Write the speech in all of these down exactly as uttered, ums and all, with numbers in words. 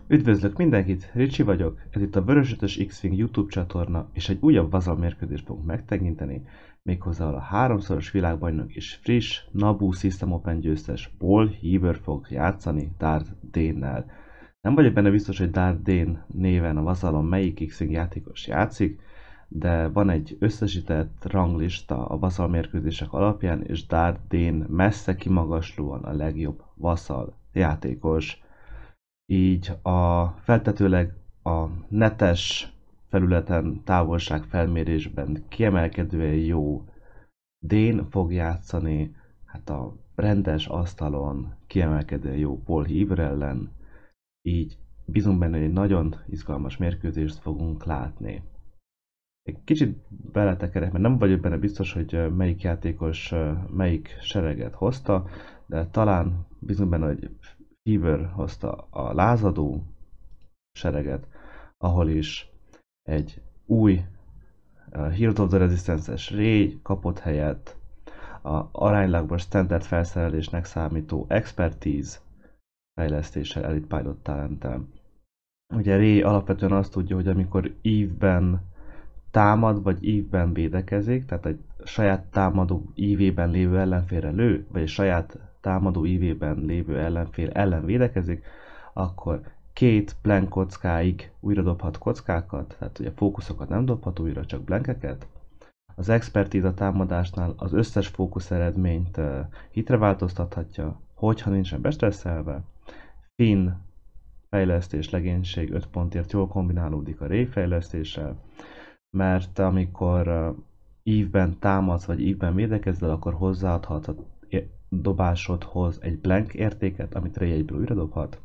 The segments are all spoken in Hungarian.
Üdvözlök mindenkit, Ricsi vagyok, ez itt a Vörösötös X-Wing YouTube csatorna, és egy újabb Vazal mérkőzést fogunk megtekinteni, méghozzá a háromszoros világbajnok és friss Naboo System Open győztes Paul Heaver fog játszani Darth Dane-nel. Nem vagyok benne biztos, hogy Darth Dane néven a Vazalon melyik X-Wing játékos játszik, de van egy összesített ranglista a Vazal mérkőzések alapján, és Darth Dane messze kimagaslóan a legjobb Vazal játékos. Így a feltetőleg a netes felületen távolságfelmérésben kiemelkedően jó Dane fog játszani, hát a rendes asztalon kiemelkedően jó Paul Heaver ellen, így bízunk benne, hogy egy nagyon izgalmas mérkőzést fogunk látni. Egy kicsit beletekerek, mert nem vagyok benne biztos, hogy melyik játékos melyik sereget hozta, de talán bízunk benne, hogy Heaver hozta a lázadó sereget, ahol is egy új uh, Heroes of the Resistance-es Rey kapott helyet, a aránylag standard felszerelésnek számító Expertise fejlesztéssel, Elite Pilot talenttel. Ugye Rey alapvetően azt tudja, hogy amikor ívben támad, vagy ívben védekezik, tehát egy saját támadó ívében lévő ellenfélre lő, vagy egy saját támadó ívében lévő ellenfél ellen védekezik, akkor két blank kockáig újra dobhat kockákat, tehát ugye fókuszokat nem dobhat újra, csak blankeket. Az expertíz a támadásnál az összes fókusz eredményt uh, hitre változtathatja, hogyha nincsen bestresszelve. Finn fejlesztés, legénység öt pontért jól kombinálódik a Rey fejlesztéssel, mert amikor uh, ívben támadsz, vagy ívben védekezel, akkor hozzáadhatsz a dobásodhoz egy blank értéket, amit Rey egyből újra dobhat.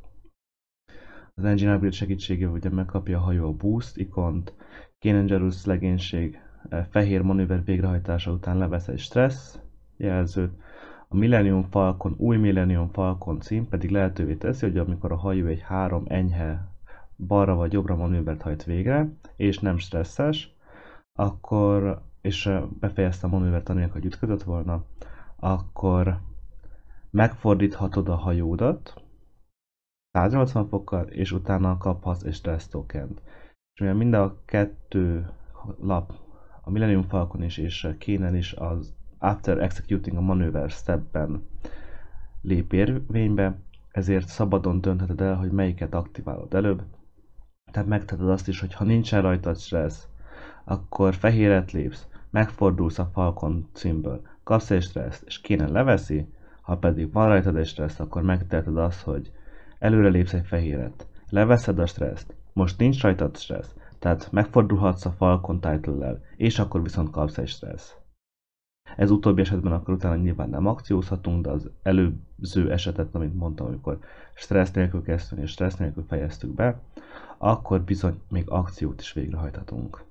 Az Engine Upgrade segítségével ugye megkapja a hajó a Boost ikont, Kanan Jarrus legénység fehér manőver végrehajtása után levesz egy stressz jelzőt, a Millennium Falcon, új Millennium Falcon cím pedig lehetővé teszi, hogy amikor a hajó egy három enyhe balra vagy jobbra manővert hajt végre, és nem stresszes, akkor, és befejezte a manővert anélkül, hogy ütközött volna, akkor megfordíthatod a hajódat száznyolcvan fokkal, és utána kaphatsz egy stressz tokent. És mivel mind a kettő lap, a Millennium Falcon is és Kanan is az After Executing a Maneuver stepben lép érvénybe, ezért szabadon döntheted el, hogy melyiket aktiválod előbb. Tehát megteheted azt is, hogy ha nincsen rajtad stressz, akkor fehéret lépsz, megfordulsz a Falcon címből, kapsz egy stresszt, és Kanan leveszi, ha pedig van rajtad egy stressz, akkor megteheted azt, hogy előre lépsz egy fehéret, leveszed a stresszt, most nincs rajtad stressz, tehát megfordulhatsz a Falcon title-lel, és akkor viszont kapsz egy stressz. Ez utóbbi esetben akkor utána nyilván nem akciózhatunk, de az előző esetet, amit mondtam, amikor stressz nélkül kezdtünk és stressz nélkül fejeztük be, akkor bizony még akciót is végrehajthatunk.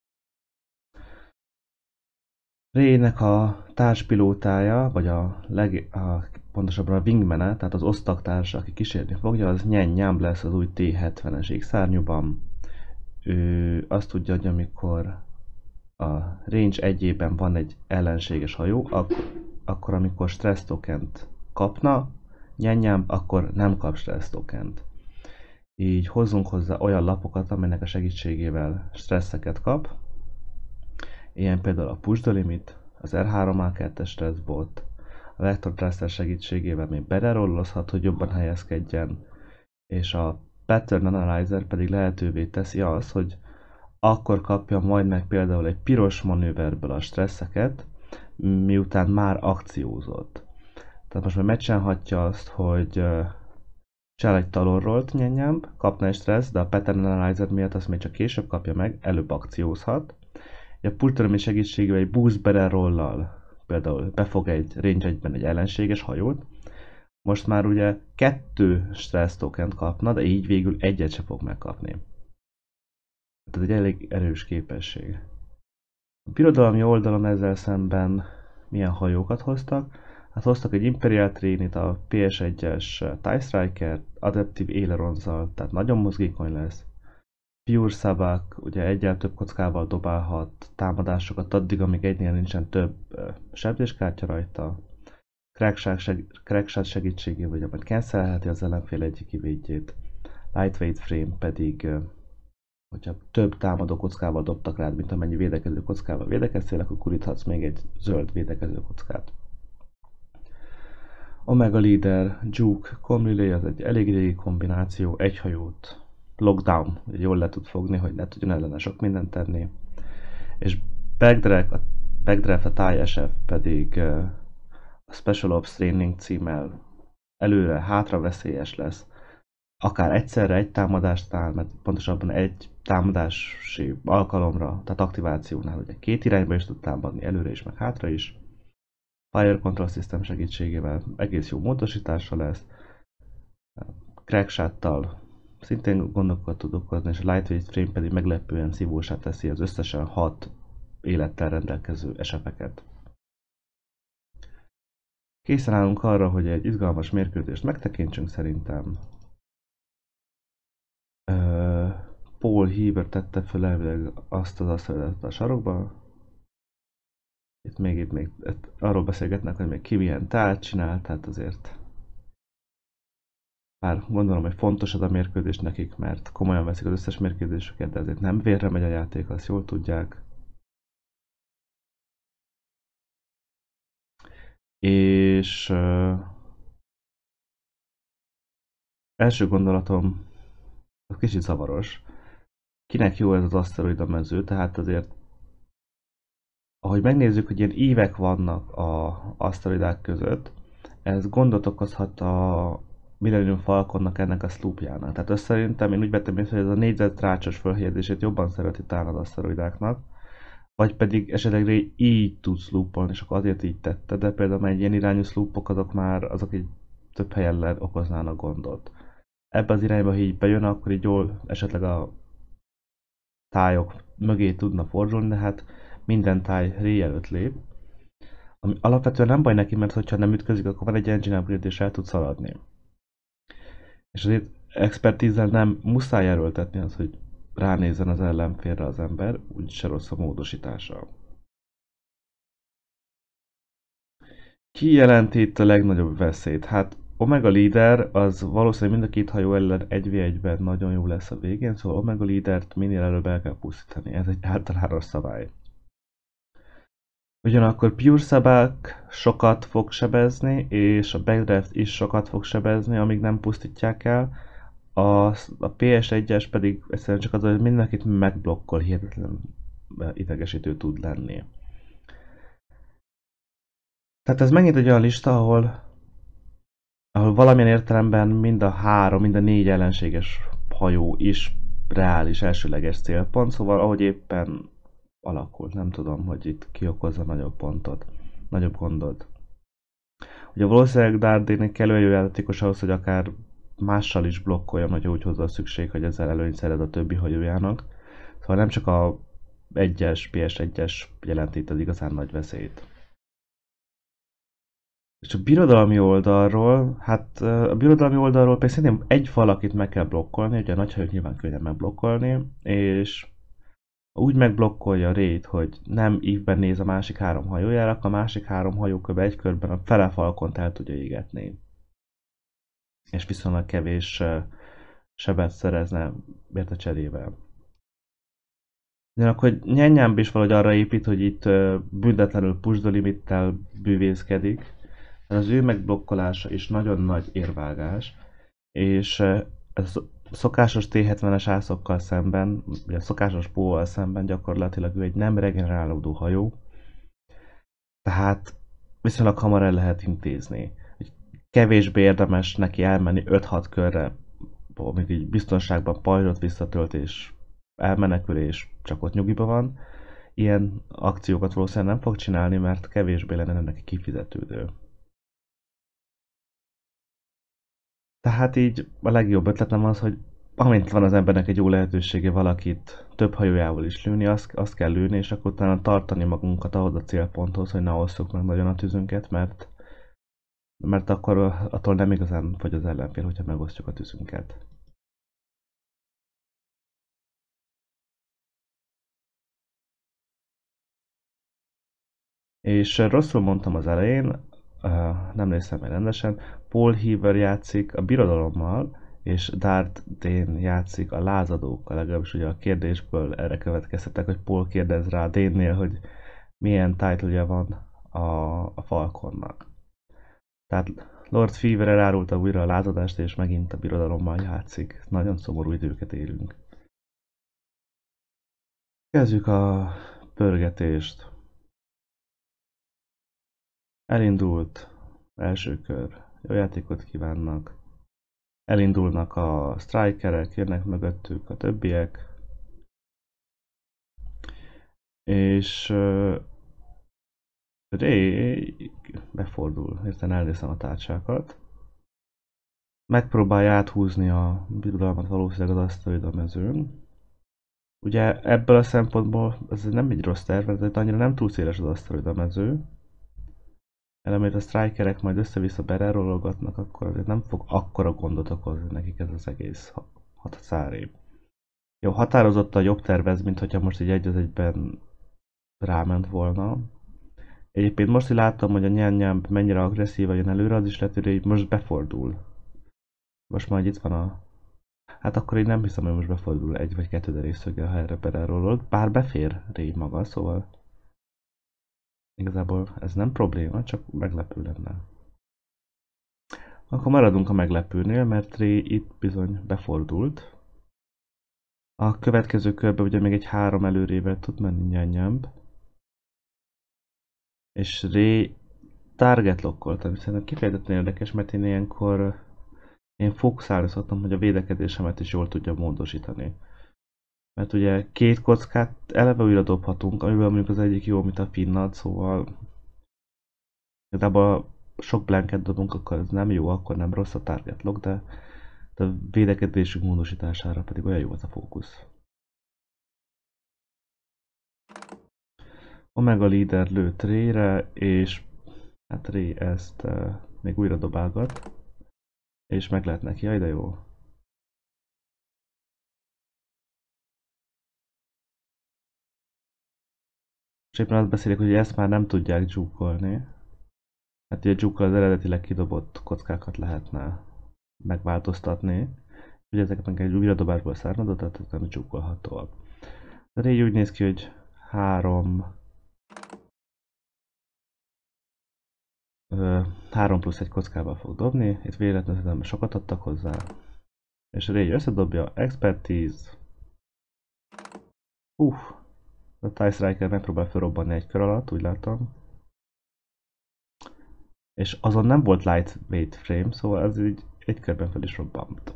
Reynek a társpilótája, vagy a, leg, a pontosabban a wingmane, tehát az osztaktársa, aki kísérni fogja, az Nyen Nyám lesz az új T hetvenes X-szárnyúban. Ő azt tudja, hogy amikor a range egyében van egy ellenséges hajó, ak- akkor amikor stressz tokent kapna, Nyen Nyám, akkor nem kap stressz tokent. Így hozzunk hozzá olyan lapokat, amelynek a segítségével stresszeket kap. Ilyen például a Push the Limit, az R három A kettes stressbot, a Vector Thruster segítségével még bererollozhat, hogy jobban helyezkedjen, és a Pattern Analyzer pedig lehetővé teszi azt, hogy akkor kapja majd meg például egy piros manőverből a stresszeket, miután már akciózott. Tehát most már megcsinálhatja azt, hogy uh, csinál egy talonrolt nyenyámb, kapna egy stressz, de a Pattern Analyzer miatt azt még csak később kapja meg, előbb akciózhat. A Push segítségével egy boost barrel-rollal például befog egy range egyben egy ellenséges hajót. Most már ugye kettő stressz tokent kapna, de így végül egyet se fog megkapni. Tehát egy elég erős képesség. A birodalmi oldalon ezzel szemben milyen hajókat hoztak? Hát hoztak egy Imperial Trainit, a P S egyes TIE Striker, Adaptive Aileronzzal, tehát nagyon mozgékony lesz. Pure Sabak, ugye egyel több kockával dobálhat támadásokat addig, amíg egynél nincsen több uh, sebzéskártya rajta. Crackshot seg segítségével ugye majd cancelheti az ellenfél egyik védjét. Lightweight Frame pedig, hogyha több támadó kockával dobtak rád, mint amennyi védekező kockával védekeztél, akkor kuríthatsz még egy zöld védekező kockát. Omega Leader, Juke, Comrelay, az egy elég régi kombináció, egy hajót, Lockdown, jól le tud fogni, hogy ne tudjon ellene sok mindent tenni. És Backdraft, a, Backdraft, a TIE es ef pedig a Special Ops Training címmel előre, hátra veszélyes lesz. Akár egyszerre egy támadásnál, mert pontosabban egy támadási alkalomra, tehát aktivációnál, ugye két irányba is tud támadni, előre is, meg hátra is. Fire Control System segítségével egész jó módosítása lesz. Crackshottal szintén gondokat tud okozni, és a Lightweight Frame pedig meglepően szívósá teszi az összesen hat élettel rendelkező es ef-eket. Készen állunk arra, hogy egy izgalmas mérkőzést megtekintsünk szerintem. Uh, Paul Heaver tette föl elvileg azt az asztalodat a sarokba. Itt még, itt még itt arról beszélgetnek, hogy még ki milyen tárt csinál, tehát azért bár gondolom, hogy fontos az a mérkőzés nekik, mert komolyan veszik az összes mérkőzésüket, de azért nem vérre megy a játék, azt jól tudják. És uh, első gondolatom, az kicsit zavaros. Kinek jó ez az aszteroida mező, tehát azért ahogy megnézzük, hogy ilyen évek vannak az aszteroidák között, ez gondot okozhat a Millennium Falconnak, ennek a sloopjának. Tehát azt szerintem én úgy vettem észre, hogy ez a négyzet rácsos fölhelyezését jobban szereti talán az aszteroidáknak, vagy pedig esetleg így tud sloopolni, és akkor azért így tette, de például egy ilyen irányú sloopok azok már azok egy több helyen okoznának gondot. Ebbe az irányba, ha így bejön, akkor így jól esetleg a tájok mögé tudna fordulni, de hát minden táj ré előtt lép. Ami alapvetően nem baj neki, mert hogyha nem ütközik, akkor van egy engine upgrade és el tud szaladni. És azért expertízzel nem muszáj erőltetni az, hogy ránézzen az ellenfélre az ember, úgyis se rossz a módosítása. Ki jelenti itt a legnagyobb veszélyt? Hát Omega Leader az valószínűleg mind a két hajó ellen egy vé egyben nagyon jó lesz a végén, szóval Omega Leadert minél előbb el kell pusztítani, ez egy általános szabály. Ugyanakkor Pure Sabak sokat fog sebezni, és a Backdraft is sokat fog sebezni, amíg nem pusztítják el. A, a pé es egyes pedig egyszerűen csak az, hogy mindenkit megblokkol, hihetetlen idegesítő tud lenni. Tehát ez megint egy olyan lista, ahol, ahol valamilyen értelemben mind a három, mind a négy ellenséges hajó is reális, elsőleges célpont, szóval ahogy éppen alakult, nem tudom, hogy itt ki okozza nagyobb pontot, nagyobb gondot. Ugye valószínűleg Dardének kellő egy játékos ahhoz, hogy akár mással is blokkoljon, hogyha úgy hozzá szükség, hogy ezzel előnyt szerez a többi hajójának. Szóval nem csak a egyes, pé es egyes jelenti itt az igazán nagy veszélyt. És a birodalmi oldalról, hát a birodalmi oldalról pedig szerintem egy valakit meg kell blokkolni, ugye a nagy hajók nyilván könnyen megblokkolni, és úgy megblokkolja Rayt, hogy nem ívben néz a másik három hajójára, akkor a másik három hajóköve egy körben a fele Falcont el tudja égetni. És viszonylag kevés sebet szerezne érte cserével. Ugyanakkor Nyenyámb is valahogy arra épít, hogy itt büntetlenül push the limittel bűvészkedik. Az ő megblokkolása is nagyon nagy érvágás, és ez szokásos té hetvenes ászokkal szemben, vagy a szokásos póval szemben gyakorlatilag ő egy nem regenerálódó hajó, tehát viszonylag hamar el lehet intézni. Kevésbé érdemes neki elmenni öt-hat körre, amíg így biztonságban pajzsot visszatölt és elmenekül és csak ott nyugiba van. Ilyen akciókat valószínűleg nem fog csinálni, mert kevésbé lenne neki kifizetődő. Tehát így a legjobb ötletem az, hogy amint van az embernek egy jó lehetősége valakit több hajójával is lőni, azt, azt kell lőni, és akkor utána tartani magunkat ahhoz a célponthoz, hogy ne osszuk meg nagyon a tüzünket, mert, mert akkor attól nem igazán fogy az ellenfél, hogyha megosztjuk a tüzünket. És rosszul mondtam az elején, nem néztem meg rendesen, Paul Heaver játszik a birodalommal, és Darth Dane játszik a lázadókkal, legalábbis ugye a kérdésből erre következtetek, hogy Paul kérdez rá Dane-nél, hogy milyen title van a, a Falconnak. Tehát Lord Fever elárulta újra a lázadást, és megint a birodalommal játszik. Nagyon szomorú időket élünk. Kezdjük a pörgetést. Elindult első kör. Jó játékot kívánnak. Elindulnak a strikerek, jönnek mögöttük a többiek. És uh, Ray befordul, hirtelen elnézem a tárcsákat. Megpróbálja áthúzni a birodalmat valószínűleg az aszteroida mezőn. Ugye ebből a szempontból ez nem egy rossz terv, mert annyira nem túl széles az aszteroida mező. Elemét a strikerek majd össze-vissza bererolgatnak, akkor azért nem fog akkora gondot okozni nekik ez az egész hatszáré. Jó, határozottan jobb tervez, mint hogyha most így egy az egyben ráment volna. Egyébként most így láttam, hogy a nyám mennyire agresszív jön előre, az is lehet, hogy most befordul. Most majd itt van a... Hát akkor én nem hiszem, hogy most befordul egy vagy kettő derékszöggel, ha erre bererolog. Bár befér Ray maga, szóval... Igazából ez nem probléma, csak meglepő lenne. Akkor maradunk a meglepőnél, mert Ray itt bizony befordult. A következő körben ugye még egy három előrével tud menni nyanyamb. És Ray target lockolt, ami szerintem kifejezetten érdekes, mert én ilyenkor én fókuszálni szoktam, hogy a védekezésemet is jól tudja módosítani. Mert ugye két kockát eleve újra dobhatunk, amivel mondjuk az egyik jó, mint a finnad, szóval igazából sok blanket dobunk, akkor ez nem jó, akkor nem rossz a target lock, de a védekezésünk módosítására pedig olyan jó az a fókusz. Omega Leader lőtt Ray-re, és hát Ray ezt uh, még újra dobálgat, és meg lehet neki, jaj de jó. És éppen azt beszélik, hogy ezt már nem tudják dzsúkolni. Hát ugye dzsúkkal az eredetileg kidobott kockákat lehetne megváltoztatni. Ugye ezek meg egy újradobásból származott, tehát ez nem dzsúkolhatóak. De Ray úgy néz ki, hogy három... három plusz egy kockával fog dobni, itt véletlenül sokat adtak hozzá. És Ray összedobja, Expertise. Uff, a TIE Striker megpróbál felrobbanni egy kör alatt, úgy látom. És azon nem volt lightweight frame, szóval ez így egy körben fel is robbant.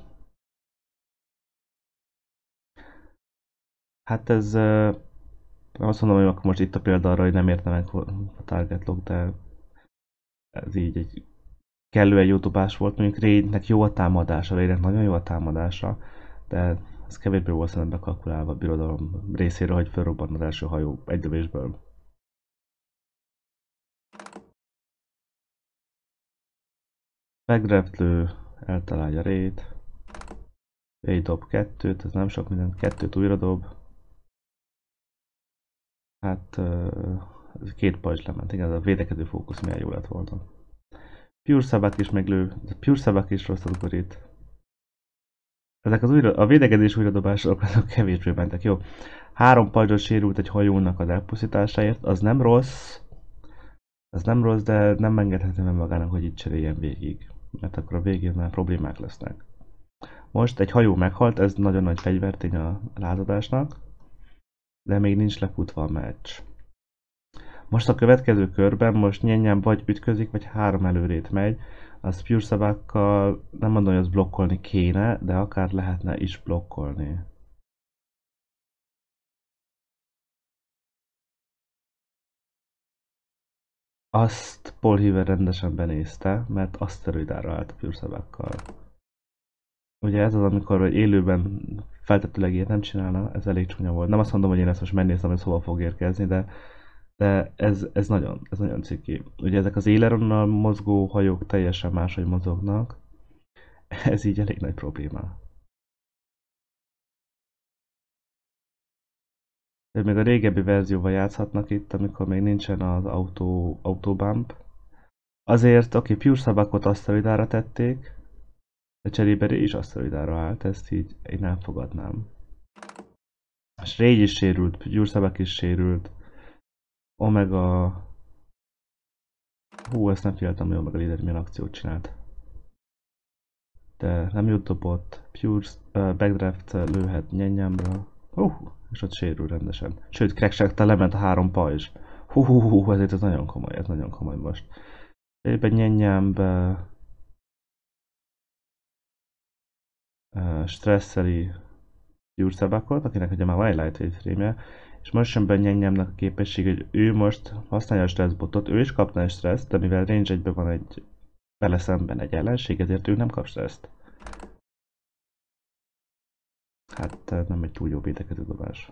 Hát ez... Nem azt mondom, hogy akkor most itt a példa arra, hogy nem érte meg a target lock, de ez így egy kellően jó dobás volt. Mondjuk Raynek jó a támadása, Raynek nagyon jó a támadása, de ez kevésbé volt szerintem bekalkulálva a birodalom részéről, hogy felrobban az első hajó egy dövésből. Megreplő eltalálja Rayt. Ray dob kettőt, ez nem sok mindent, kettőt újra dob. Hát két pajzs lement, igen, a védekező fókusz milyen jó lett volna. Pure Sabak is meglő, Pure Sabak is rosszat borít. Ezek az újra, a védekezés újradobások azok kevésbé mentek, jó. Három pajzsot sérült egy hajónak az elpusztításáért, az nem rossz. Az nem rossz, de nem engedheti meg magának, hogy itt cseréljen végig. Mert akkor a végén már problémák lesznek. Most egy hajó meghalt, ez nagyon nagy fegyvertény a lázadásnak. De még nincs lefutva a meccs. Most a következő körben most nyenyen vagy ütközik, vagy három előrét megy. Az Pure Sabakkal nem mondom, hogy az blokkolni kéne, de akár lehetne is blokkolni. Azt Paul Heaver rendesen benézte, mert aszteroidára állt a Pure Sabakkal. Ugye ez az, amikor élőben feltettőleg ilyet nem csinálna, ez elég csúnya volt. Nem azt mondom, hogy én ezt most megnéztem, hogy hova fog érkezni, de De ez, ez nagyon, ez nagyon ciki. Ugye ezek az éleronnal mozgó hajók teljesen máshogy mozognak. Ez így elég nagy probléma. De még a régebbi verzióval játszhatnak itt, amikor még nincsen az autó, autobump. Azért, aki Pure Sabakot asztalidára tették, De cserébe Ray is asztalidára állt, ezt így én nem fogadnám. És Ray is sérült, Gyurszabak is sérült. Omega... Hú, ezt nem figyeltem, hogy Omega Leader milyen akciót csinált. De nem jut dobott, Pure uh, Backdraft lőhet Nyenyámra. Uh, és ott sérül rendesen. Sőt, Crackshot-tal lement a három pajzs. Hú, hú, hú, ezért ez nagyon komoly, ez nagyon komoly most. Éppen Nyenyámbe... Uh, stresszeli Gyurszabakot, akinek ugye már van egy lightweight frame-je, és most sem Nyenyámnak a képesség, hogy ő most használja a stresszbotot, ő is kapna egy stresszt, de mivel range egyben van egy vele szemben egy ellenség, ezért ő nem kap stresszt. Hát nem egy túl jó védekező dobás.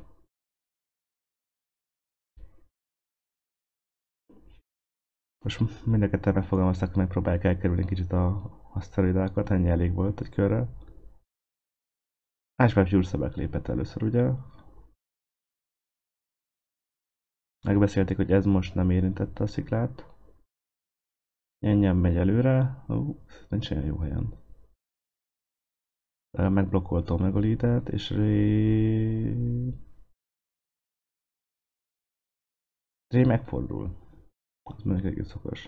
Most mindenketten megfogalmazták, hogy megpróbálják elkerülni kicsit a asztalidákat, ennyi elég volt egy körre. Ásbáb Gyurszabák lépett először, ugye? Megbeszélték, hogy ez most nem érintette a sziklát. Nyenyem megy előre. Ó, nincs olyan jó helyen. Megblokkoltam meg a leadert, és Ré... Ré megfordul. Ez mondjuk egész szokos.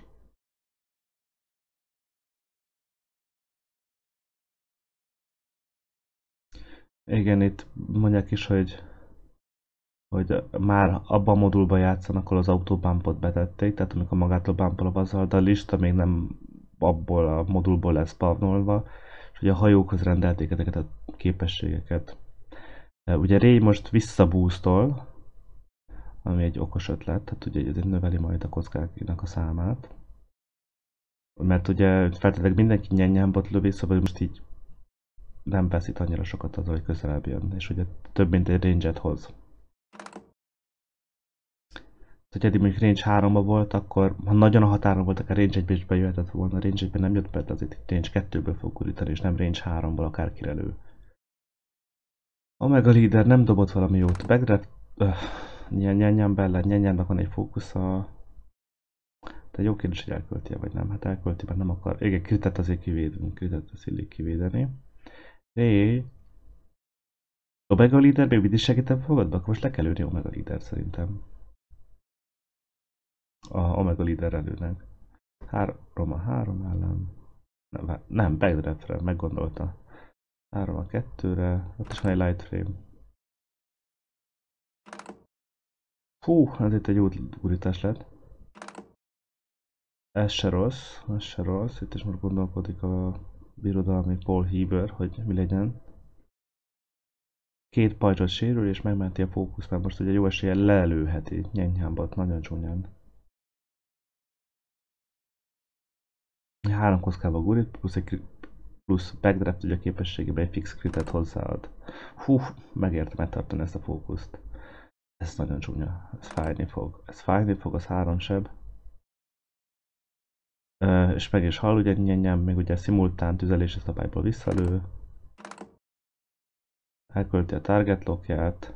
Igen, itt mondják is, hogy hogy már abban a modulban játszanak, ahol az autóbumpot betették, tehát amikor magától bumpol a vazal, de a lista még nem abból a modulból lesz spavnolva, és hogy a hajókhoz rendelték ezeket a képességeket. Ugye Ray most visszabúztol, ami egy okos ötlet, tehát ugye ez növeli majd a kockáknak a számát. Mert ugye feltétlenül mindenki nyennyámbot lövi, szóval most így nem veszít annyira sokat az, hogy közelebb jön, és ugye több mint egy range-et hoz. Ha eddig mondjuk range háromba volt, akkor ha nagyon a határon volt, akár range egybe is bejöhetett volna, range egyben nem jött be, azért range kettőből fog gurítani, és nem range háromból akár kirelő. Omega Leader nem dobott valami jót. Backdraft... Öh, Nyenyám bellen, Nyenyámnak van egy fókusza. De jó kérdés, hogy elkölti-e vagy nem. Hát elkölti, mert nem akar. Igen, kritet azért kivédeni, kritet az illik kivédeni. Hé! Omega Leader még mindig segítem fogadba? Akkor most le kell lőni Omega Leader szerintem. A Omega Leader előnek. három a három ellen. Nem, nem Backdraftre, meggondolta. három a kettőre, ott is van egy light frame. Hú, ez itt egy jó gurítás lett. Ez se rossz, ez se rossz. Itt is már gondolkodik a birodalmi Paul Heber, hogy mi legyen. Két pajzsot sérül és megmenti a fókusz, mert most ugye jó eséllyel lelőheti Nyenyámbat, nagyon csúnyán. Három kockába gurít, plusz egy plusz backdraft ugye a képességébe egy fix critet hozzáad. Hú, megérte megtartani ezt a fókuszt. Ez nagyon csúnya, ez fájni fog. Ez fájni fog, az három seb. Uh, és meg is hal, ugye Nyenyám még ugye szimultán tüzelési szabályból visszalő. Elkölti a target lockját.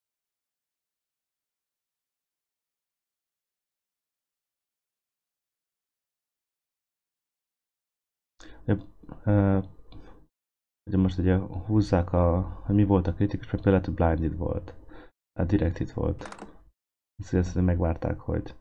Uh, ugye most ugye húzzák a, hogy mi volt a kritikus, mert például blinded volt. Hát direkt itt volt. Ezt azt megvárták, hogy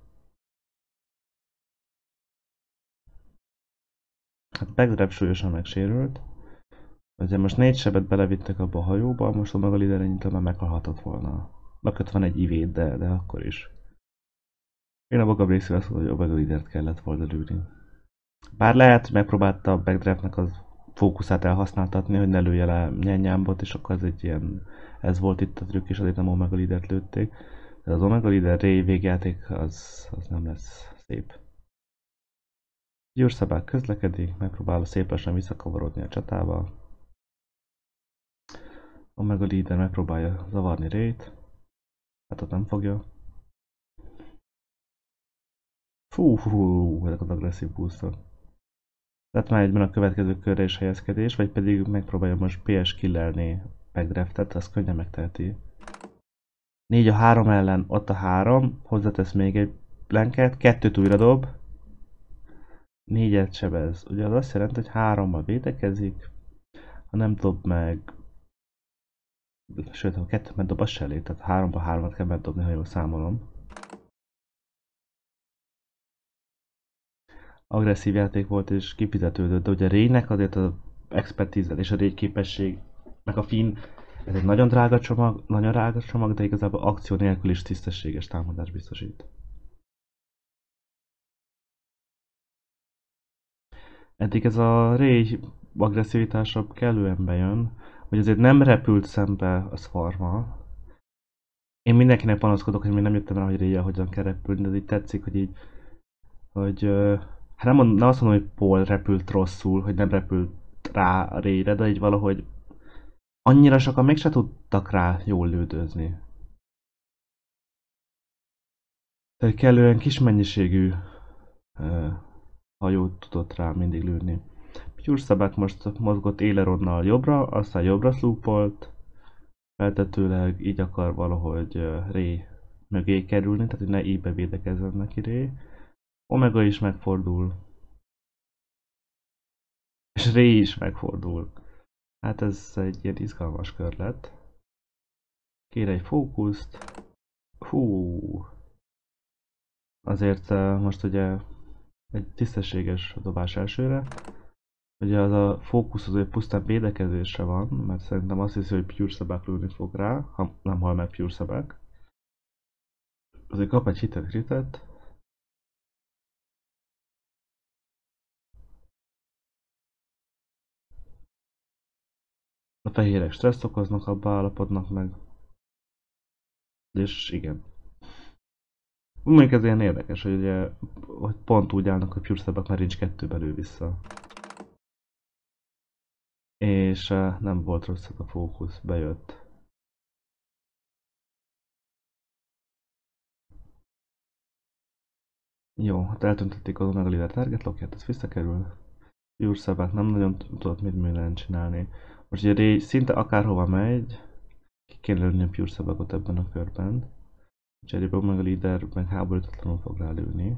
hát backdraft súlyosan megsérült. Ugye most négy sebet belevittek abba a hajóba, most a maga Leader ennyitől már meghalhatott volna. Mögött van egy ivét, de, de akkor is. Én a magam részéről azt mondom, hogy a maga Leadert kellett volna lőni. Bár lehet, hogy megpróbálta a backdraftnak az fókuszát elhasználtatni, hogy ne lője le Nyenyámbot, és akkor ez egy ilyen, ez volt itt a trükk, és azért nem Omega Leadert lőtték. De az Omega Leader Ray végjáték az, az nem lesz szép. Gyurszabák közlekedik, megpróbál szép lassan visszakavarodni a csatába. Omega Leader megpróbálja zavarni Ray-t. Hát ott nem fogja. Fú, hú, hú, ezek az agresszív boostok. Tehát már egyben a következő körre is helyezkedés, vagy pedig megpróbálja most pé es killerni backdraftet, az könnyen megteheti. négy a három ellen, ott a három, hozzátesz még egy blanket, kettőt újra dob. négyet sebez. Ugye az azt jelenti, hogy hárommal védekezik. Ha nem dob meg, sőt, ha kettőt megdob, az se elég, tehát háromba hármat kell megdobni, ha jól számolom. Agresszív játék volt és kifizetődött, de ugye Raynek azért az expertízel és a Ray képesség, meg a Finn, ez egy nagyon drága csomag, nagyon drága csomag, de igazából akció nélkül is tisztességes támadás biztosít. Eddig ez a Ray agresszivitása kellően bejön, hogy azért nem repült szembe a Swarma. Én mindenkinek panaszkodok, hogy még nem jöttem rá, hogy Ray-jel hogyan kell repülni, de így tetszik, hogy így, hogy hát nem, mond, nem azt mondom, hogy Paul repült rosszul, hogy nem repült rá a Ray-re, de így valahogy annyira sokan mégse tudtak rá jól lődözni. Tehát kellően kis mennyiségű uh, hajót tudott rá mindig lőni. Pure Szabák most mozgott Aileronnal jobbra, aztán jobbra szlúpolt, feltetőleg így akar valahogy uh, Ray mögé kerülni, tehát hogy ne így bevédekezzen neki Ray. Omega is megfordul, és Ray is megfordul. Hát ez egy ilyen izgalmas kör lett. Kér egy fókuszt. Hú. Azért uh, most ugye egy tisztességes dobás elsőre. Ugye az a fókusz azért pusztán védekezésre van, mert szerintem azt hiszi, hogy Pure Szabák lőni fog rá, ha nem hal meg Pure Szabák. Azért kap egy hitet kritet. A fehérek stresszt okoznak, abba állapodnak meg. És igen. Mondjuk ez ilyen érdekes, hogy, ugye, hogy pont úgy állnak, hogy Pure Szabák már nincs kettőbe lő vissza. És uh, nem volt rossz a fókusz, bejött. Jó, hát eltöntötték az Omega Leader target lockját, ez visszakerül. Pure Szabák nem nagyon tudott mit minden csinálni. Most ugye Ray szinte akárhova megy, ki kéne lőni a Pure Szabákot ebben a körben. Cserébe Omega Leader meg háborítatlanul fog rálőni.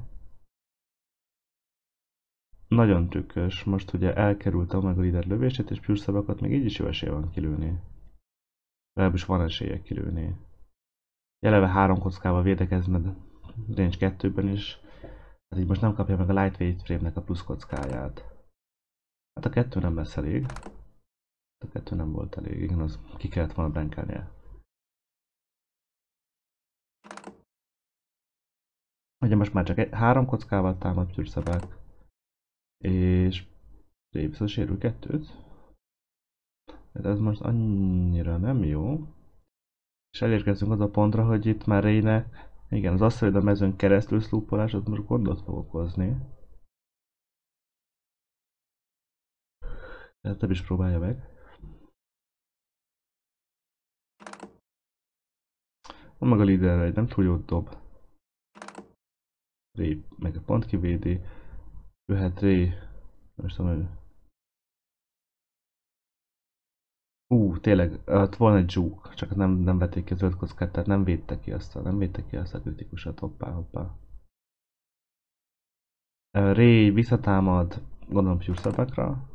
Nagyon trükkös, most ugye elkerült a Omega Leader lövését, és Pure Szabákot még így is jó esélye van kilőni. Legalábbis van esélye kilőni. Eleve három kockával védekezmed range kettőben is, hát így most nem kapja meg a Lightweight frame-nek a plusz kockáját. Hát a kettő nem lesz elég. A kettő nem volt elég, igen, az ki kellett volna blankelnie. Ugye most már csak egy, három kockával támad Pure Szabák. És Ray viszont sérül kettőt. Hát ez most annyira nem jó. És elérkezünk az a pontra, hogy itt már Raynek, igen, az asszonyod a mezőn keresztül szlúpolás, az most gondot fog okozni. Tehát több is próbálja meg. A maga líderre egy nem túl jót dob. Ray meg a pont kivédi. Jöhet Ray. Most tudom, hogy... Ú, tényleg, ott volna egy juke, csak nem, nem vették ki a zöld kockát, tehát nem védte ki azt a, nem védte ki azt a kritikusat, hoppá, hoppá. Ray visszatámad, gondolom Pure Szabákra.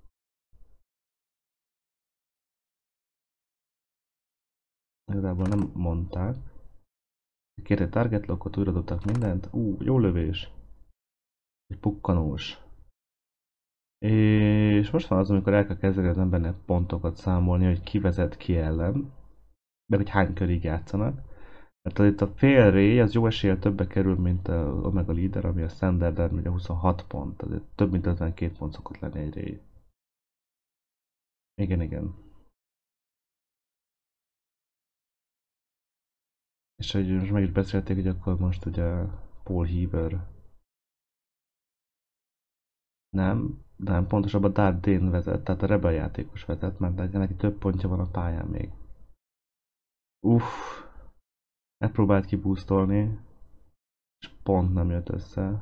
Igazából nem mondták. Kért egy target lockot, újra dobtak mindent. Ú, jó lövés. Egy pukkanós. És most van az, amikor el kell kezdeni az embernek pontokat számolni, hogy ki vezet ki ellen, meg hogy hány körig játszanak. Mert itt a fél Ray az jó eséllyel többe kerül, mint az Omega Leader, ami a standarden ugye huszonhat pont, azért több mint ötvenkét pont szokott lenni egy Ray. Igen, igen. És hogy most meg is beszélték, hogy akkor most ugye Paul Heaver nem, nem, pontosabban Darth Dane vezet, tehát a Rebel játékos vezet, mert neki több pontja van a pályán még. Uff, megpróbált kiboostolni, és pont nem jött össze.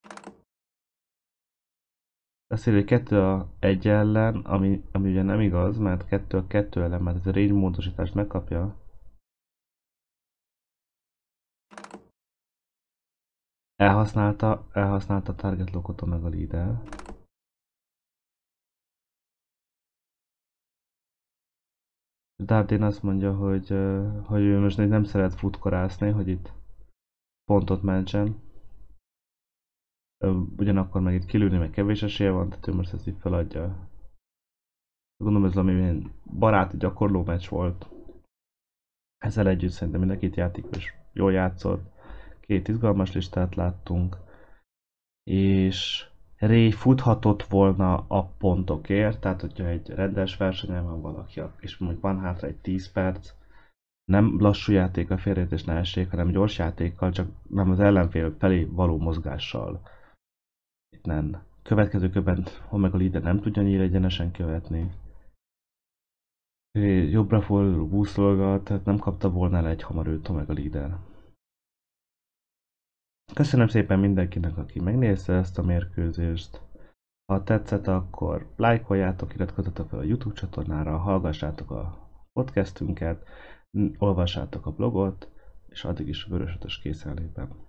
Azt írja, hogy kettő a egy ellen, ami, ami ugye nem igaz, mert kettő a kettő ellen, mert ez a range módosítást megkapja. Elhasználta, elhasználta a target lockot meg a leader. Dardin azt mondja, hogy, ö, hogy ő most nem szeret futkorászni, hogy itt pontot mentsen. Ö, Ugyanakkor meg itt kilőni meg kevés esélye van, tehát ő most ezt így feladja. Gondolom ez valami ilyen baráti gyakorló meccs volt. Ezzel együtt szerintem mind a két játékos jól játszott. Két izgalmas listát láttunk. És Ray futhatott volna a pontokért, tehát hogyha egy rendes versenyen van valaki, és mondjuk van hátra egy tíz perc, nem lassú játékkal félreértés ne essék, hanem gyors játékkal, csak nem az ellenfél felé való mozgással. Itt nem. Következő körben Omega Leader nem tudja nyíl egyenesen követni. Jobbra fordul, búszolgat, tehát nem kapta volna el egy hamar őt Omega Leader. Köszönöm szépen mindenkinek, aki megnézte ezt a mérkőzést. Ha tetszett, akkor lájkoljátok, iratkozzatok fel a YouTube csatornára, hallgassátok a podcastünket, olvassátok a blogot, és addig is Vörös Ötös készenlétben.